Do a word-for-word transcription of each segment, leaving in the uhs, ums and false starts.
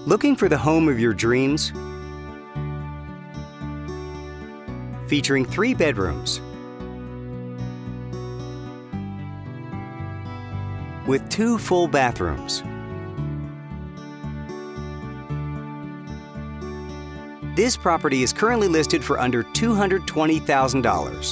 Looking for the home of your dreams? Featuring three bedrooms with two full bathrooms. This property is currently listed for under two hundred twenty thousand dollars.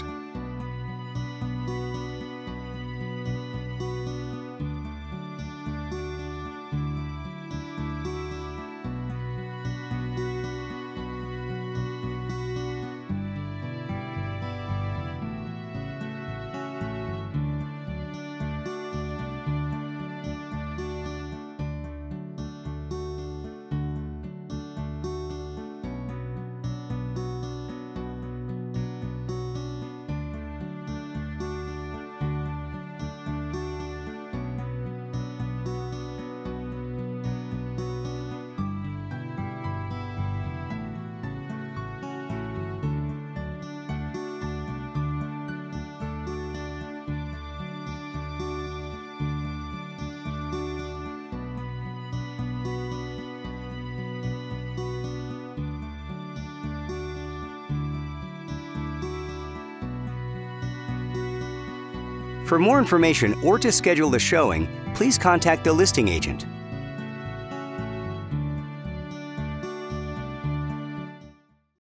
For more information or to schedule a showing, please contact the listing agent.